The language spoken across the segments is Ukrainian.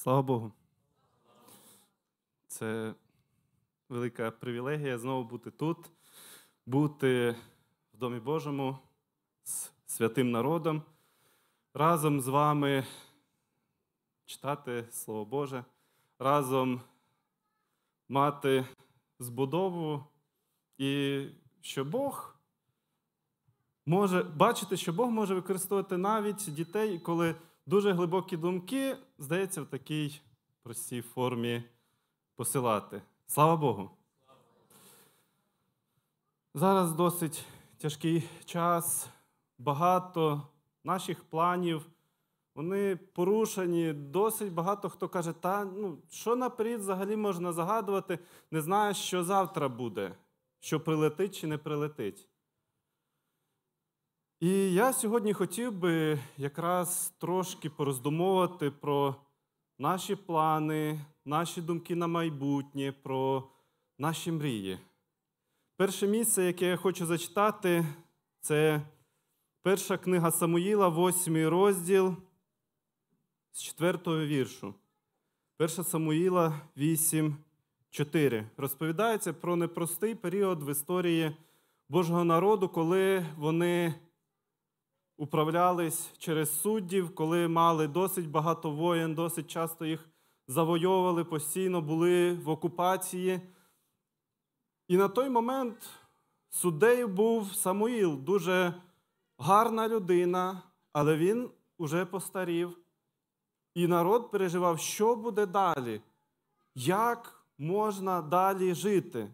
Слава Богу. Це велика привілегія знову бути тут, бути в Домі Божому з святим народом, разом з вами читати Слово Боже, разом мати збудову і що Бог може бачити, що Бог може використовувати навіть дітей, коли дуже глибокі думки, здається, в такій простій формі посилати. Слава Богу! Зараз досить тяжкий час, багато наших планів, вони порушені, досить багато хто каже, що наперед взагалі можна загадувати, не знаю, що завтра буде, що прилетить чи не прилетить. І я сьогодні хотів би якраз трошки пороздумовувати про наші плани, наші думки на майбутнє, про наші мрії. Перше місце, яке я хочу зачитати, це перша книга Самуїла, 8 розділ, з 4 віршу. 1 Самуїла 8:4. Розповідається про непростий період в історії Божого народу, коли вони управлялись через суддів, коли мали досить багато воєн, досить часто їх завойовували, постійно були в окупації. І на той момент суддею був Самуїл, дуже гарна людина, але він уже постарів. І народ переживав, що буде далі, як можна далі жити.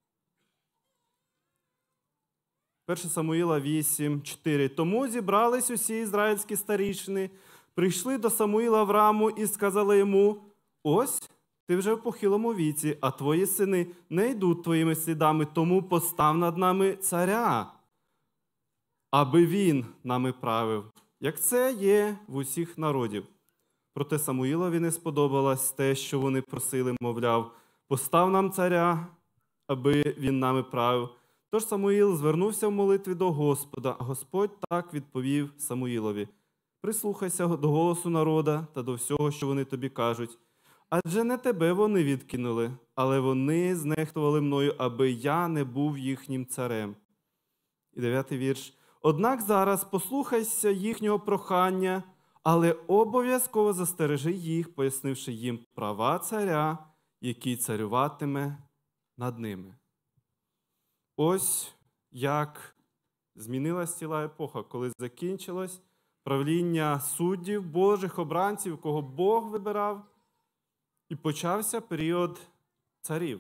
1 Самуїла 8:4. Тому зібрались усі ізраїльські старішини, прийшли до Самуїла в Раму і сказали йому: ось ти вже в похилому віці, а твої сини не йдуть твоїми слідами, тому постав над нами царя, аби він нами правив, як це є в усіх народів. Проте Самуїлові не сподобалось те, що вони просили, мовляв, постав нам царя, аби він нами правив. Тож Самуїл звернувся в молитві до Господа, а Господь так відповів Самуїлові: прислухайся до голосу народа та до всього, що вони тобі кажуть. Адже не тебе вони відкинули, але вони знехтували мною, аби я не був їхнім царем. І 9 вірш. Однак зараз послухайся їхнього прохання, але обов'язково застережи їх, пояснивши їм права царя, який царюватиме над ними. Ось як змінилась ціла епоха, коли закінчилось правління суддів, Божих обранців, кого Бог вибирав, і почався період царів.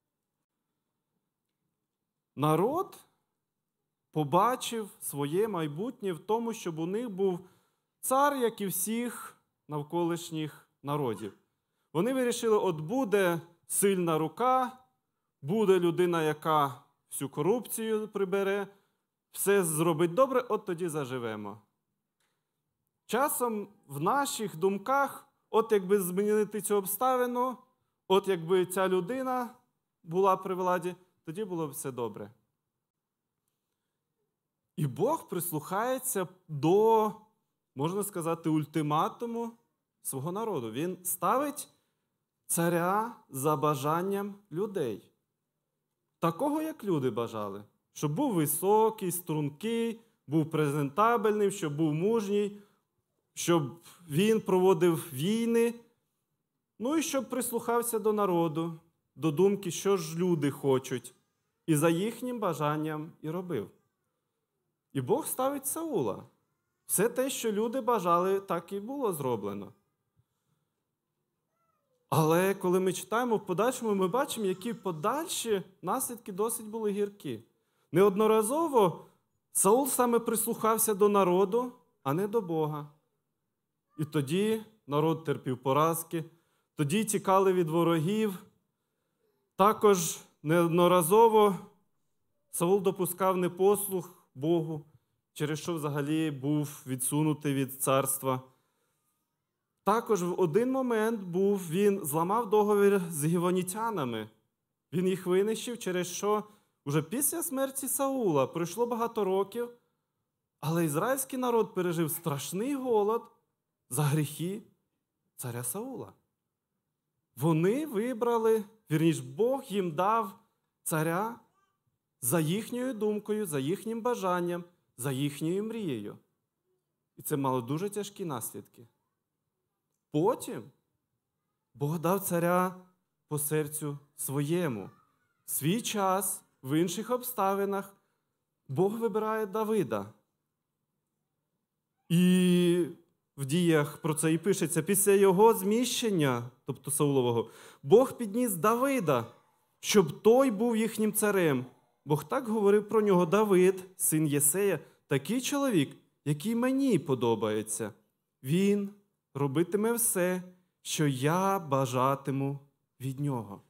Народ побачив своє майбутнє в тому, щоб у них був цар, як і всіх навколишніх народів. Вони вирішили, от буде сильна рука, буде людина, яка всю корупцію прибере, все зробить добре, от тоді заживемо. Часом в наших думках, от якби змінити цю обставину, от якби ця людина була при владі, тоді було б все добре. І Бог прислухається до, можна сказати, ультиматуму свого народу. Він ставить царя за бажанням людей. Такого, як люди бажали. Щоб був високий, стрункий, був презентабельним, щоб був мужній, щоб він проводив війни, ну і щоб прислухався до народу, до думки, що ж люди хочуть, і за їхнім бажанням і робив. І Бог ставить Саула. Все те, що люди бажали, так і було зроблено. Але коли ми читаємо в подальшому, ми бачимо, які подальші наслідки досить були гіркі. Неодноразово Саул саме прислухався до народу, а не до Бога. І тоді народ терпів поразки, тоді тікали від ворогів. Також неодноразово Саул допускав непослух Богу, через що взагалі був відсунутий від царства. Також в один момент він зламав договір з гівонітянами. Він їх винищив, через що вже після смерті Саула пройшло багато років, але ізраїльський народ пережив страшний голод за гріхи царя Саула. Вони вибрали, вірніше, Бог їм дав царя за їхньою думкою, за їхнім бажанням, за їхньою мрією. І це мало дуже тяжкі наслідки. Потім Бог дав царя по серцю своєму. В свій час, в інших обставинах, Бог вибирає Давида. І в діях про це і пишеться, після його зміщення, тобто Саулового, Бог підніс Давида, щоб той був їхнім царем. Бог так говорив про нього: Давид, син Єсея, такий чоловік, який мені подобається. Він робитиме все, що я бажатиму від нього.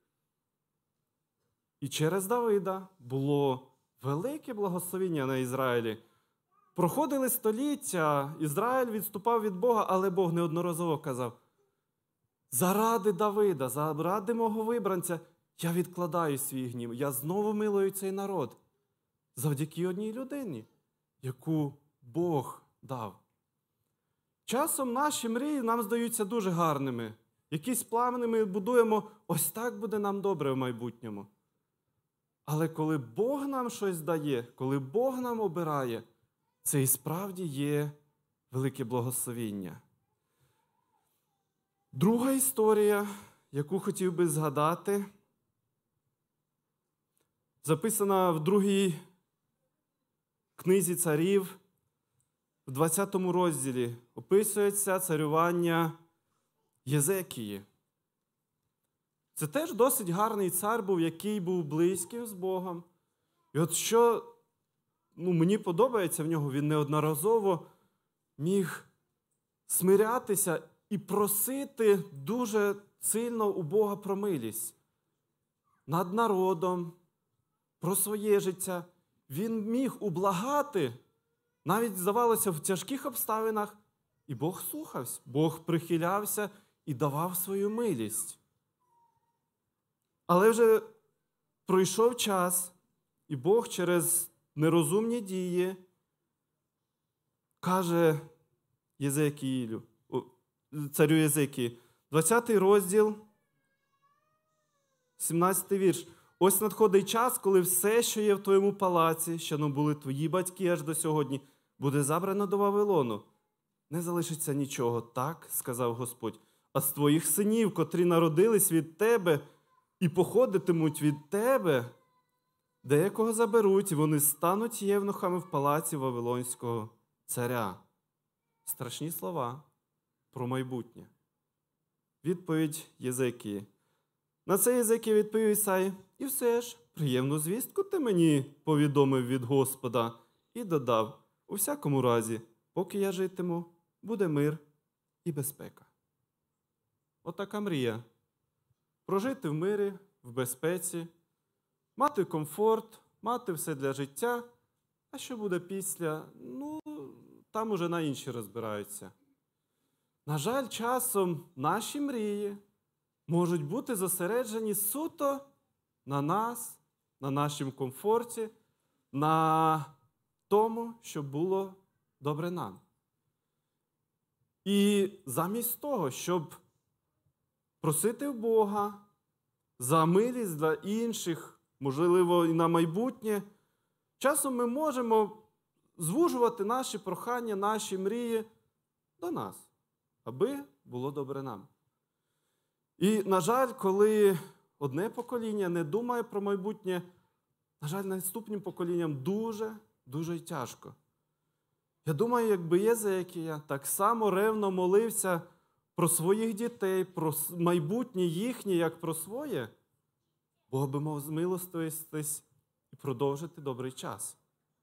І через Давида було велике благословення на Ізраїлі. Проходили століття, Ізраїль відступав від Бога, але Бог неодноразово казав: заради Давида, заради мого вибранця я відкладаю свій гнів, я знову милую цей народ. Завдяки одній людині, яку Бог дав. Часом наші мрії нам здаються дуже гарними. Якісь плани ми будуємо, ось так буде нам добре в майбутньому. Але коли Бог нам щось дає, коли Бог нам обирає, це і справді є велике благословіння. Друга історія, яку хотів би згадати, записана в другій книзі царів, в 20 розділі, описується царювання Єзекії. Це теж досить гарний цар був, який був близьким з Богом. І от що мені подобається в нього, він неодноразово міг смирятися і просити дуже сильно у Бога про милість. Над народом, про своє життя. Він міг ублагати, навіть, здавалося, в тяжких обставинах, і Бог слухався, Бог прихилявся і давав свою милість. Але вже пройшов час, і Бог через нерозумні дії каже царю Єзекії, 20 розділ, 17 вірш. Ось надходить час, коли все, що є в твоєму палаці, що були твої батьки аж до сьогодні, буде забрано до Вавилону. Не залишиться нічого, так сказав Господь. А з твоїх синів, котрі народились від тебе і походитимуть від тебе, деякого заберуть, і вони стануть євнухами в палаці Вавилонського царя. Страшні слова про майбутнє. Відповідь Єзекії. На це Єзекія відповів Ісаї: і все ж, приємну звістку ти мені повідомив від Господа, і додав: у всякому разі, поки я житиму, буде мир і безпека. Отака мрія. Прожити в мирі, в безпеці, мати комфорт, мати все для життя, а що буде після, там уже на інші розбираються. На жаль, часом наші мрії можуть бути зосереджені суто на нас, на нашому комфорті, на тому, щоб було добре нам. І замість того, щоб просити в Бога за милість для інших, можливо, і на майбутнє, часом ми можемо звужувати наші прохання, наші мрії до нас, аби було добре нам. І, на жаль, коли одне покоління не думає про майбутнє, на жаль, наступним поколінням дуже тяжко. Я думаю, якби Єзекія так само ревно молився про своїх дітей, про майбутнє їхнє, як про своє, Бог би мав змилостивитись і продовжити добрий час.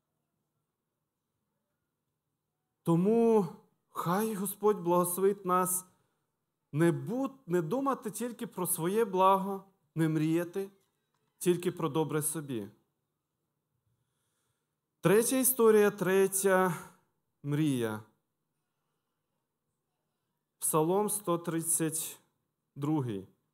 Тому хай Господь благословить нас не думати тільки про своє благо, не мріяти тільки про добре собі. Третя історія, третя мрія. Псалом 132.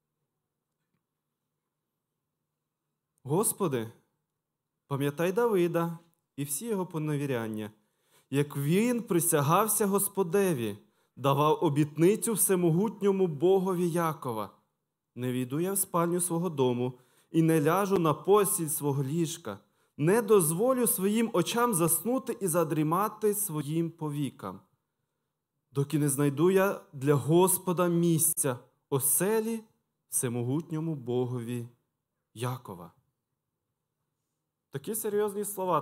Господи, пам'ятай Давида і всі його поневіряння, як він присягався Господеві, давав обітницю всемогутньому Богові Якова. Не війду я в спальню свого дому і не ляжу на постіль свого ліжка, не дозволю своїм очам заснути і задрімати своїм повікам, доки не знайду я для Господа місця, оселі всемогутньому Богові Якова. Такі серйозні слова,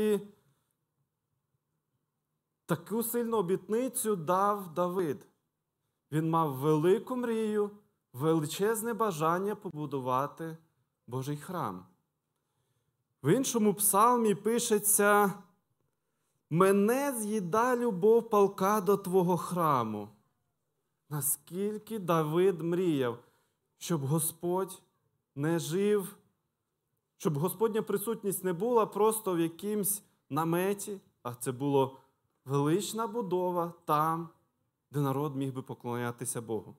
таку сильну обітницю дав Давид. Він мав велику мрію, величезне бажання побудувати Божий храм. В іншому псалмі пишеться: «Мене з'їда любов палка до Твого храму». Наскільки Давид мріяв, щоб Господь не жив, щоб Господня присутність не була просто в якимсь наметі, а це була велична будова там, де народ міг би поклонятися Богу.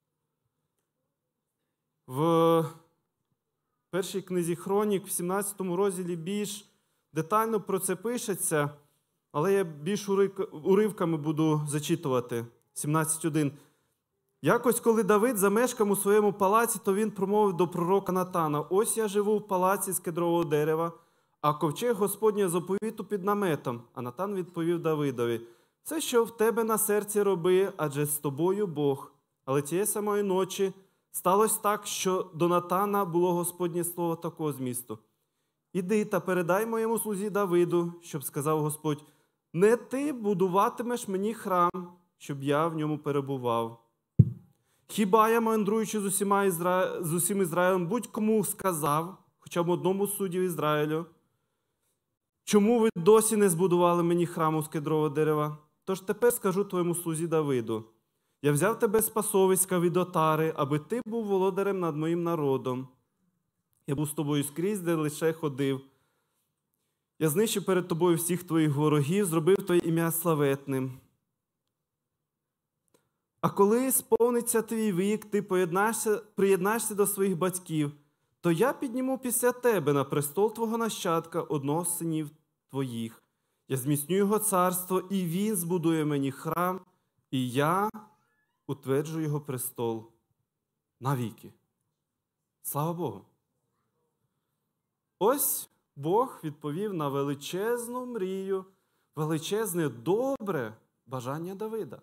В першій книзі Хронік, в 17 розділі більш детально про це пишеться, але я більш уривками буду зачитувати. 17.1. «Якось, коли Давид замешкав у своєму палаці, то він промовив до пророка Натана: «Ось я живу в палаці з кедрового дерева, а ковчег Господня заповіту під наметом». А Натан відповів Давидові: «Все, що в тебе на серці, роби, адже з тобою Бог». Але тієї самої ночі сталося так, що до Натана було Господнє слово такого змісту: «Іди та передай моєму слузі Давиду, щоб сказав Господь: не ти будуватимеш мені храм, щоб я в ньому перебував. Хіба я, мандруючи з усім Ізраїлем, будь-кому сказав, хоча б одному суддю Ізраїлю: чому ви досі не збудували мені храму з кедрового дерева? Тож тепер скажу твоєму слузі Давиду: я взяв тебе з пасовиська від отари, аби ти був володарем над моїм народом. Я був з тобою скрізь, де лише ходив. Я знищив перед тобою всіх твоїх ворогів, зробив твоє ім'я славетним. А коли сповниться твій вік, ти приєднаєшся до своїх батьків, то я підніму після тебе на престол твого нащадка, одного з синів твоїх. Я зміцню його царство, і він збудує мені храм, і я утверджу його престол навіки». Слава Богу! Ось Бог відповів на величезну мрію, величезне добре бажання Давида.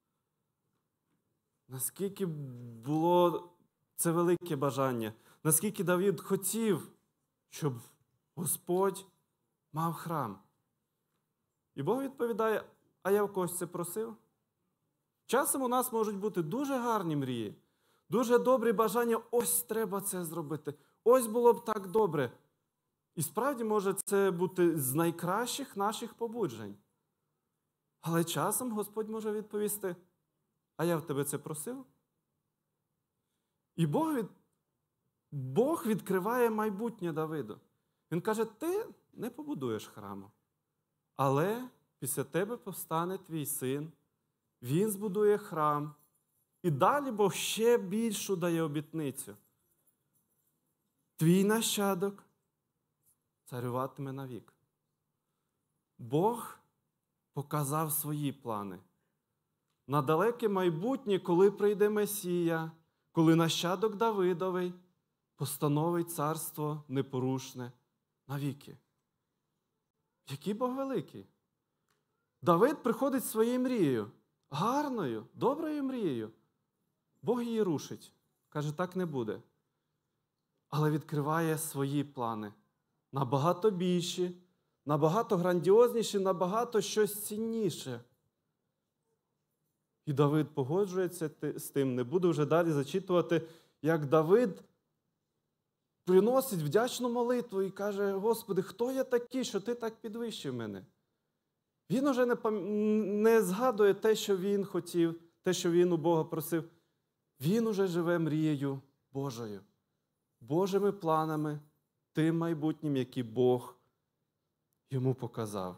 Наскільки було це велике бажання, наскільки Давид хотів, щоб Господь мав храм. І Бог відповідає: а я в когось це просив? Часом у нас можуть бути дуже гарні мрії, дуже добрі бажання: ось треба це зробити, ось було б так добре. І справді може це бути з найкращих наших побуджень. Але часом Господь може відповісти: а я в тебе це просив? І Бог відкриває майбутнє Давиду. Він каже: ти не побудуєш храму, але після тебе повстане твій син, він збудує храм. І далі Бог ще більшу дає обітницю: твій нащадок царюватиме навік. Бог показав свої плани на далеке майбутнє, коли прийде Месія, коли нащадок Давидовий постановить царство непорушне навіки. Який Бог великий! Давид приходить своєю мрією, гарною, доброю мрією. Бог її рушить. Каже: так не буде. Але відкриває свої плани. Набагато більші, набагато грандіозніші, набагато щось цінніше. І Давид погоджується з тим. Не буду вже далі зачитувати, як Давид приносить вдячну молитву і каже: Господи, хто я такий, що ти так підвищив мене? Він уже не згадує те, що він хотів, те, що він у Бога просив. Він уже живе мрією Божою, Божими планами, тим майбутнім, який Бог йому показав.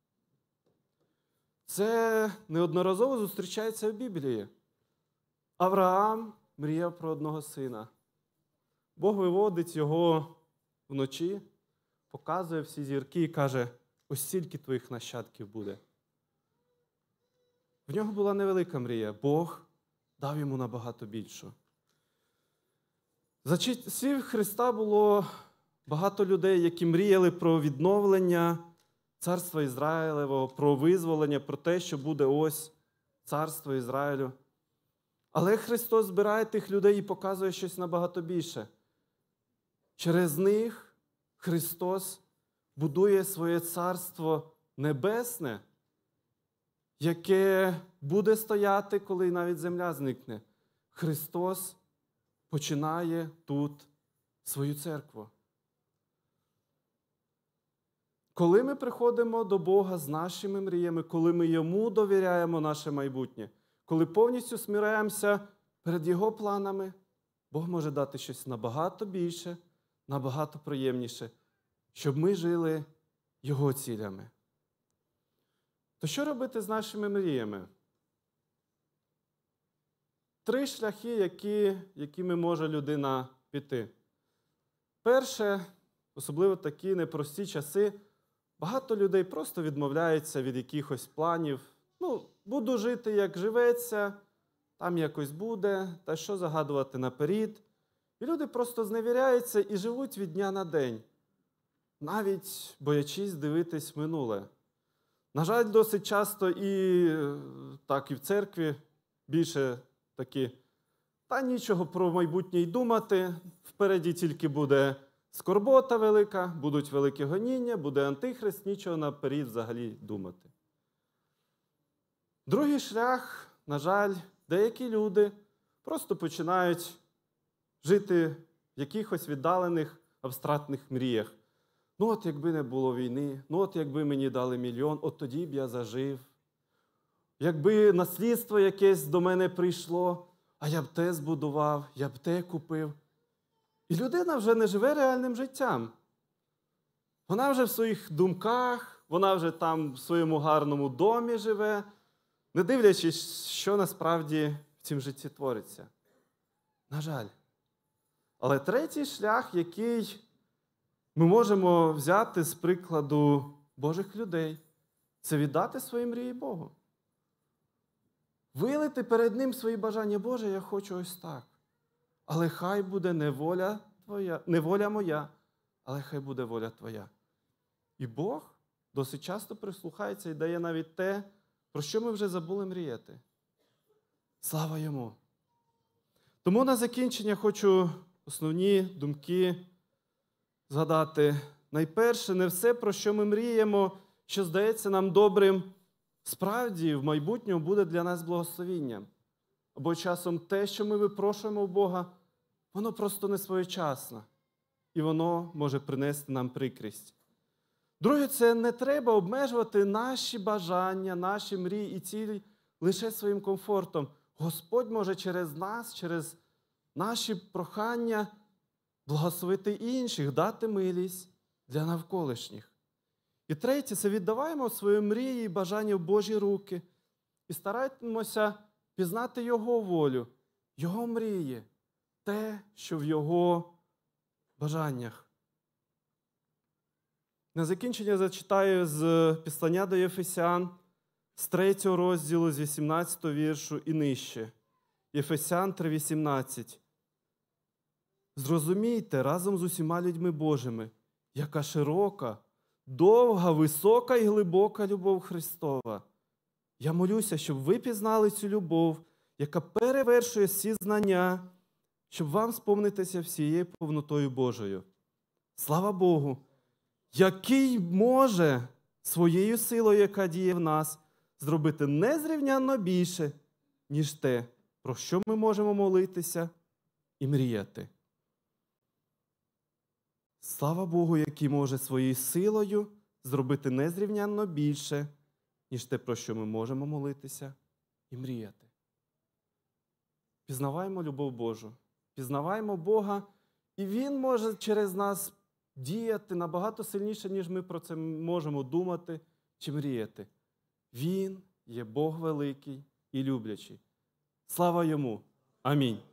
Це неодноразово зустрічається в Біблії. Авраам мріяв про одного сина. Бог виводить його вночі, показує всі зірки і каже: ось стільки твоїх нащадків буде. В нього була невелика мрія. Бог дав йому набагато більшу. За часів Христа було багато людей, які мріяли про відновлення царства Ізраїлевого, про визволення, про те, що буде ось царство Ізраїлю. Але Христос збирає тих людей і показує щось набагато більше. Через них Христос будує своє царство небесне, яке буде стояти, коли навіть земля зникне. Христос починає тут свою церкву. Коли ми приходимо до Бога з нашими мріями, коли ми Йому довіряємо наше майбутнє, коли повністю смиряємося перед Його планами, Бог може дати щось набагато більше, набагато приємніше, щоб ми жили Його цілями. То що робити з нашими мріями? 3 шляхи, якими може людина піти. Перше, особливо такі непрості часи, багато людей просто відмовляються від якихось планів. Буду жити, як живеться, там якось буде, та що загадувати наперед. І люди просто зневіряються і живуть від дня на день, навіть боячись дивитись минуле. На жаль, досить часто і в церкві більше такі, та нічого про майбутнє й думати, впереді тільки буде скорбота велика, будуть великі гоніння, буде антихрист, нічого наперед взагалі думати. Другий шлях, на жаль, деякі люди просто починають жити в якихось віддалених абстрактних мріях. Якби не було війни, якби мені дали 1 мільйон, тоді б я зажив. Якби наслідство якесь до мене прийшло, а я б те збудував, я б те купив. І людина вже не живе реальним життям. Вона вже в своїх думках, вона вже там в своєму гарному домі живе, не дивлячись, що насправді в цім житті твориться. На жаль. Але третій шлях, який ми можемо взяти з прикладу Божих людей, це віддати свої мрії Богу. Вилити перед Ним свої бажання. Боже, я хочу ось так. Але хай буде не воля моя, але хай буде воля Твоя. І Бог досить часто прислухається і дає навіть те, про що ми вже забули мріяти. Слава Йому! Тому на закінчення хочу основні думки згадати. Найперше, не все, про що ми мріємо, що здається нам добрим, справді в майбутньому буде для нас благословінням. Або часом те, що ми випрошуємо у Бога, воно просто не своєчасно. І воно може принести нам прикрість. Друге, це не треба обмежувати наші бажання, наші мрії і цілі лише своїм комфортом. Господь може через нас, через наші прохання благословити інших, дати милість для навколишніх. І третє, це віддаваємо свої мрії і бажання в Божі руки і стараємося пізнати Його волю, Його мрії, те, що в Його бажаннях. На закінчення зачитаю з Післання до Єфесян, з 3 розділу, з 18 віршу і нижче. Єфесян 3:18. «Зрозумійте разом з усіма людьми Божими, яка широка, довга, висока і глибока любов Христова. Я молюся, щоб ви пізнали цю любов, яка перевершує всі знання, щоб вам сповнитися всією повнотою Божою. Слава Богу, який може своєю силою, яка діє в нас, зробити незрівнянно більше, ніж те, про що ми можемо молитися і мріяти». Слава Богу, який може своєю силою зробити незрівнянно більше, ніж те, про що ми можемо молитися і мріяти. Пізнаваємо любов Божу, пізнаваємо Бога, і Він може через нас діяти набагато сильніше, ніж ми про це можемо думати чи мріяти. Він є Бог великий і люблячий. Слава Йому! Амінь.